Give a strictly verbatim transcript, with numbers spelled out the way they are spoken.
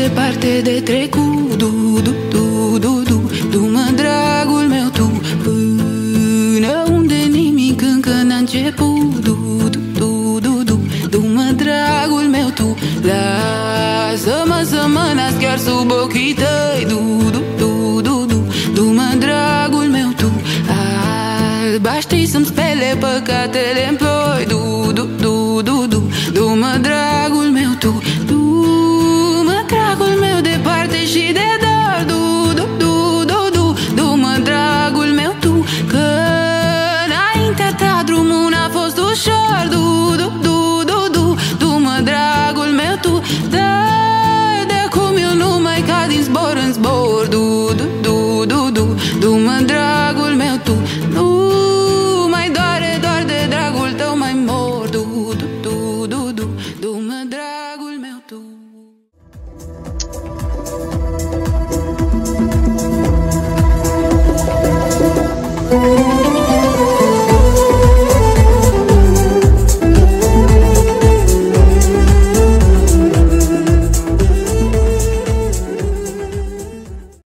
departe de trecut. Du, du, du, du, du, du-mă, dragul meu, tu, până unde nimic încă n-a început. Du, du, du, du, du, du-mă, dragul meu, tu, lasă-mă să mă nasc chiar sub ochii tăi. Du, du, du, du, du, du-mă, dragul meu, tu, albaștri să-mi spele păcatele-n